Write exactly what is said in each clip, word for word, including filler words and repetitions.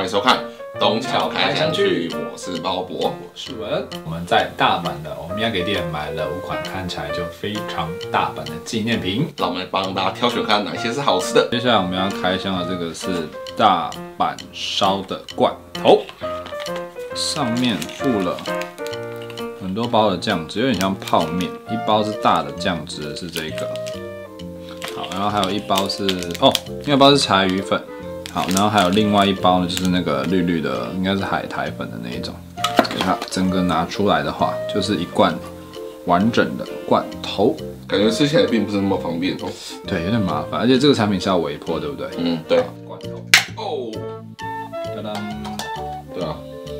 迎收看《东桥开箱去》，我是包伯， 我是文。我们在大阪的欧米亚给店买了五款看起来就非常大阪的纪念品， 让我们来帮大家挑选看哪些是好吃的。 接下来我们要开箱的这个是大阪烧的罐头，上面附了很多包的酱汁，有点像泡面。一包是大的酱汁，是这个。好，然后还有一包是哦，另外一包是柴鱼粉。好，然后还有另外一包呢，就是那个绿绿的，应该是海苔粉的那一种。给它整个拿出来的话，就是一罐完整的罐头， 感觉吃起来并不是那么方便哦。 对，有点麻烦，而且这个产品是要微波，对不对？ 嗯，对。 罐头哦， 当当， 对啊，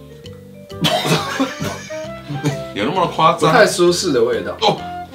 有那么夸张？ 太舒适的味道哦，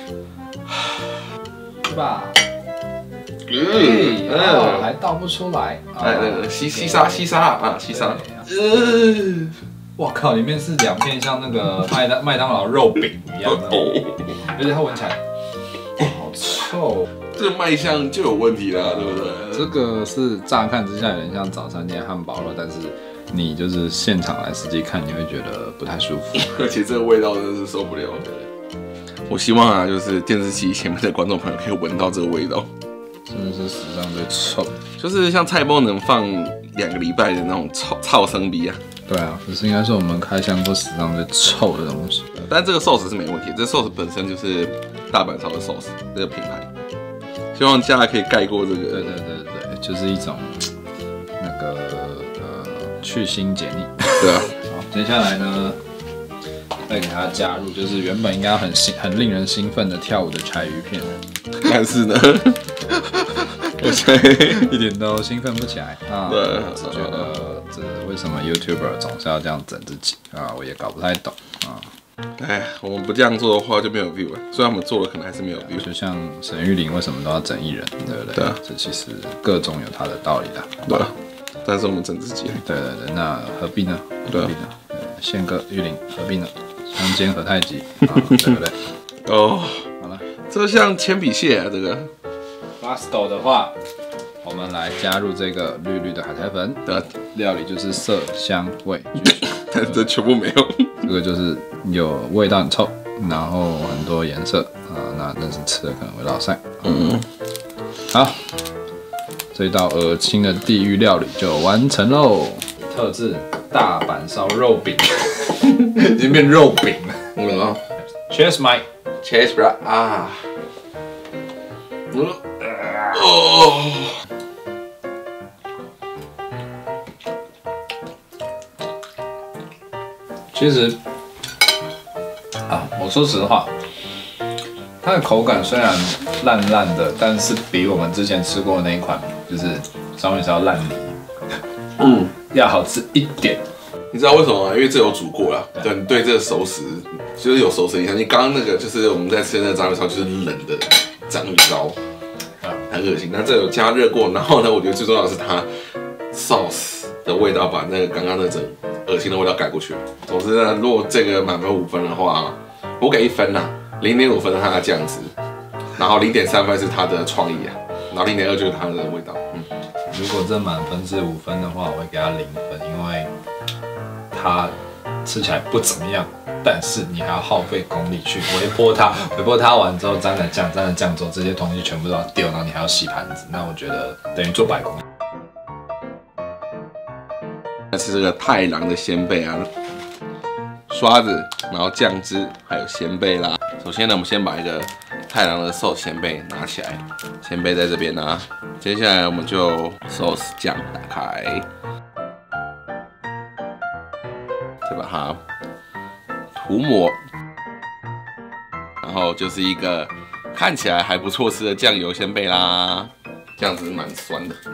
是吧？ 嗯， 嗯，还倒不出来。 哎，那个西西沙西沙啊，西沙。嗯， 我靠，里面是两片像那个麦当麦当劳肉饼一样的，而且它闻起来好臭。 这个卖相就有问题啦，对不对？ 这个是乍看之下有点像早餐店汉堡肉，但是你就是现场来实际看，你会觉得不太舒服。 而且这个味道真的是受不了。我希望啊，就是电视机前面的观众朋友可以闻到这个味道。 真的是史上最臭， 就是像菜包能放两个礼拜的那种臭臭生逼啊。 对啊，这是应该是我们开箱过史上最臭的东西。 但这个寿司是没问题，这寿司本身就是大阪烧的寿司这个品牌，希望大家可以盖过这个。 对对对对，就是一种那个呃去腥解腻。 对啊。 好，接下来呢，再给它加入，就是原本应该很兴很令人兴奋的跳舞的柴鱼片， 但是呢。我现在一点都兴奋不起来啊！ 对， 只觉得这为什么 YouTuber 总是要这样整自己啊？我也搞不太懂啊！ 哎，我们不这样做的话就没有 view 了。虽然我们做了，可能还是没有 view。 就像沈玉琳为什么都要整艺人，对不对？ 对啊， 这其实各种有它的道理的。 对啊，但是我们整自己。 对对对，那何必呢？ 对啊， 何必呢？呃宪哥、玉琳何必呢？相煎何太急啊？对不对？ 哦， 好了， 这像铅笔屑啊，这个。 Last 的话，我们来加入这个绿绿的海苔粉的料理，就是色香味俱全， 但这全部没有。 这个就是有味道很臭，然后很多颜色啊，那但是吃了可能会落腮。 嗯， 好，这道恶心的地狱料理就完成喽。特制大阪烧肉饼，已经变肉饼了。 嗯 Cheers, Mike. Cheers, bro. 啊。哦， 其实啊，我说实话，它的口感虽然烂烂的，但是比我们之前吃过的那一款就是烧面烧烂泥， 嗯， 要好吃一点。 你知道为什么吗？因为这有煮过啦，对，你对这个熟食就是有熟食印象。你刚刚那个就是我们在吃的那个章鱼烧，就是冷的章鱼烧。很恶心，但这有加热过，然后呢，我觉得最重要的是它 sauce 的味道把那个刚刚那种恶心的味道盖过去。总之呢，如果这个满分五分的话，我给一分啦，零点五分是它的酱汁，然后零点三分是它的创意啊，然后零点二就是它的味道。嗯， 如果这满分是五分的话，我会给它零分，因为它吃起来不怎么样。但是你还要耗费功力去微波它，微波它完之后沾了酱，沾了酱之后这些东西全部都要丢，然后你还要洗盘子，那我觉得等于做白工。 那是这个太郎的鲜贝啊，刷子，然后酱汁，还有鲜贝啦。首先呢，我们先把一个太郎的 sauce 鲜贝拿起来，鲜贝在这边呢。接下来我们就 sauce 酱打开，再把它涂抹，然后就是一个看起来还不错吃的酱油鲜贝啦。这样子蛮酸的。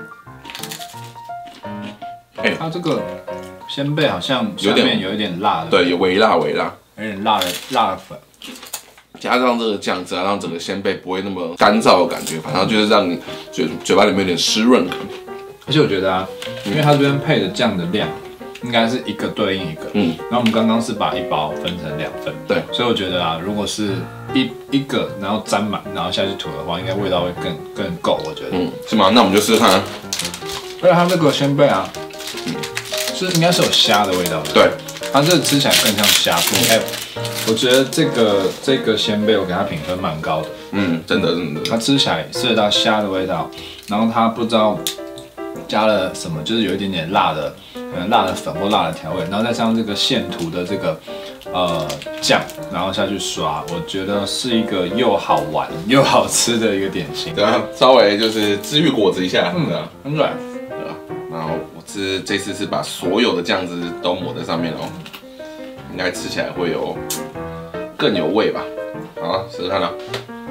哎，它这个鲜贝好像下面有一点辣的， 对，有微辣微辣， 有点辣的辣的粉， 加上这个酱汁啊，让整个鲜贝不会那么干燥的感觉，反正就是让你嘴嘴巴里面有点湿润感。 而且我觉得啊，因为它这边配的酱的量。应该是一个对应一个，嗯，然后我们刚刚是把一包分成两份， 对， 所以我觉得啊，如果是一一个，然后沾满，然后下去涂的话，应该味道会更更够，我觉得， 嗯，是吗？那我们就试试看啊。 而且它这个鲜贝啊，嗯， 是应该是有虾的味道的。 对， 它这个吃起来更像虾布。哎，我觉得这个这个鲜贝我给它评分蛮高的。 嗯，真的真的。 它吃起来吃得到虾的味道，然后它不知道加了什么，就是有一点点辣的，可能辣的粉或辣的调味，然后再加上这个现涂的这个呃酱，然后下去刷，我觉得是一个又好玩又好吃的一个点心。 对啊，稍微就是治愈果子一下， 嗯对啊， 很软， 对啊。然后我是这次是把所有的酱汁都抹在上面哦，应该吃起来会有更有味吧。好，试试看啦。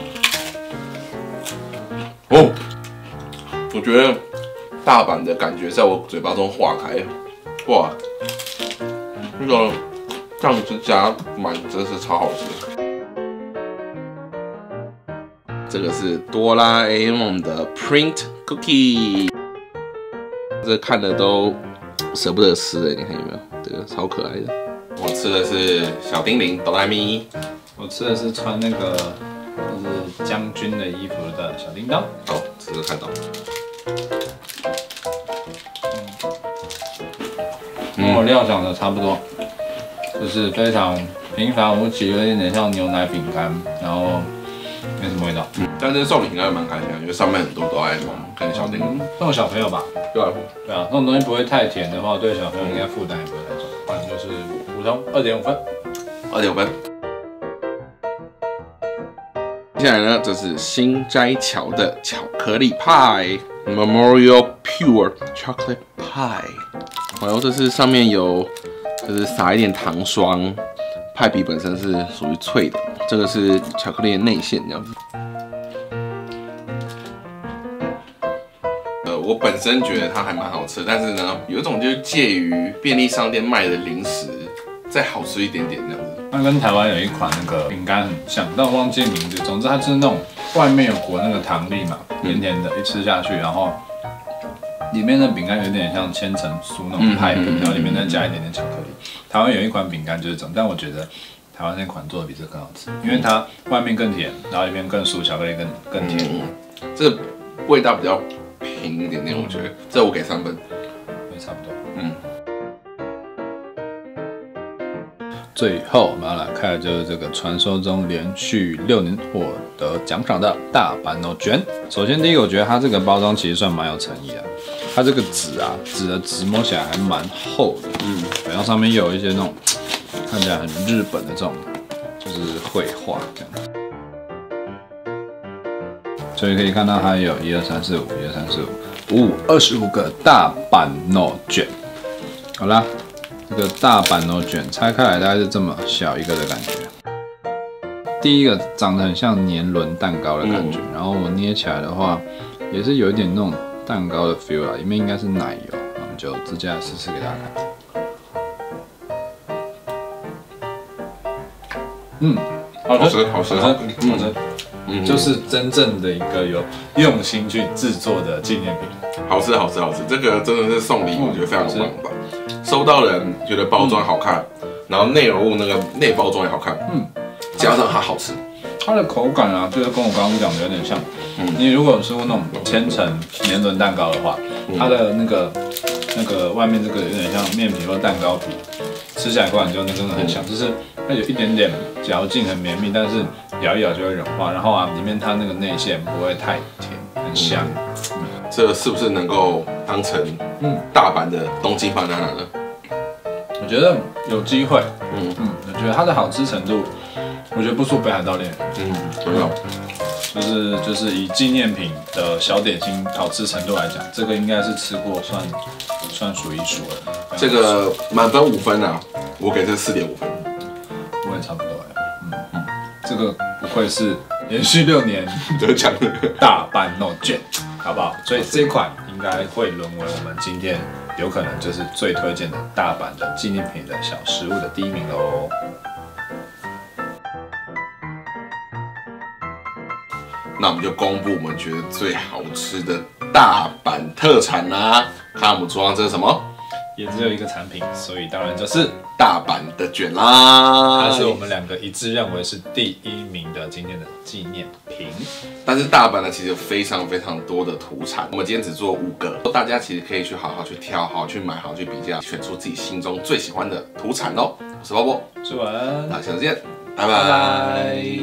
哦，我觉得大阪的感觉在我嘴巴中化开，哇，那个酱汁加满真是超好吃。这个是哆啦 A 梦的 Print Cookie， 这看的都舍不得吃哎，你看有没有？这个超可爱的。我吃的是小叮铃哆啦咪， 我吃的是穿那个就是将军的衣服的小叮当。 好，吃吃看到。 跟我料想的差不多，就是非常平凡无奇，有一点点像牛奶饼干，然后没什么味道。 嗯，但是送礼应该蛮开心的，因为上面很多哆啦 A 梦跟小叮铃。 送小朋友吧。 对啊， 对啊，这种东西不会太甜的话，对小朋友应该负担也不会太重。反正就是普通二点五分。 二点五分。接下来呢，这是新斋桥的巧克力派 Memorial Pure Chocolate Pie。然后这是上面有，就是撒一点糖霜，派皮本身是属于脆的，这个是巧克力的内馅这样子。呃，我本身觉得它还蛮好吃，但是呢，有一种就是介于便利商店卖的零食再好吃一点点这样子。 它跟台湾有一款那个饼干很像，但我忘记名字。总之它就是那种外面有裹那个糖粒嘛，甜甜的，一吃下去，然后里面的饼干有点像千层酥那种派饼，然后里面再加一点点巧克力。台湾有一款饼干就是这种，但我觉得台湾那款做的比这更好吃，因为它外面更甜，然后里面更酥，巧克力更更甜。 嗯，这味道比较平一点点，我觉得。这我给三分， 也差不多。 嗯。 最后我们要来看的就是这个传说中连续六年获得奖赏的大阪の卷。首先第一个，我觉得它这个包装其实算蛮有诚意的，它这个纸啊，纸的纸摸起来还蛮厚的，嗯，然后上面又有一些那种看起来很日本的这种就是绘画这样。所以可以看到它有一二三四五，一二三四五，五五二十五个大阪の卷。好啦。这个大阪の卷拆开来大概是这么小一个的感觉。第一个长得很像年轮蛋糕的感觉，嗯、然后我捏起来的话，也是有一点那种蛋糕的 feel 啦，里面应该是奶油，那我们就直接来试试给大家看。嗯，好吃，好吃，好吃，好吃。嗯，就是真正的一个有用心去制作的纪念品。 好吃，好吃，好吃，这个真的是送礼，我觉得非常棒吧。收到人觉得包装好看，嗯、然后内容物那个内包装也好看，嗯，加上它好吃， 它的口感啊，就是跟我刚刚讲的有点像。嗯，你如果有吃过那种千层年轮蛋糕的话，嗯、它的那个那个外面这个有点像面皮或蛋糕皮，吃起来口感就那真的很像，嗯、就是它有一点点嚼劲，很绵密，但是咬一咬就会融化。然后啊，里面它那个内馅不会太甜，很香。嗯嗯、 这是不是能够当成嗯大阪的东京巴娜娜呢？ 我觉得有机会，嗯嗯，我觉得它的好吃程度，我觉得不输北海道恋人，嗯，很好，就是就是以纪念品的小点心好吃程度来讲，这个应该是吃过算算数一数二。 这个满分五分啊，我给这四点五分， 我也差不多哎，嗯嗯，这个不愧是连续六年得奖的大阪の卷，好不好？所以这一款应该会沦为我们今天。有可能就是最推荐的大阪的纪念品的小食物的第一名喽。 那我们就公布我们觉得最好吃的大阪特产啦、啊！看我们桌上这是什么？ 也只有一个产品，所以当然就是大阪的卷啦。 它是我们两个一致认为是第一名的今天的纪念品。 但是大阪呢，其实有非常非常多的土产，我们今天只做五个，大家其实可以去好好去挑，好好去买，好好去比较，选出自己心中最喜欢的土产哦。我是包波， 说完， 那下次见，拜拜拜。 拜。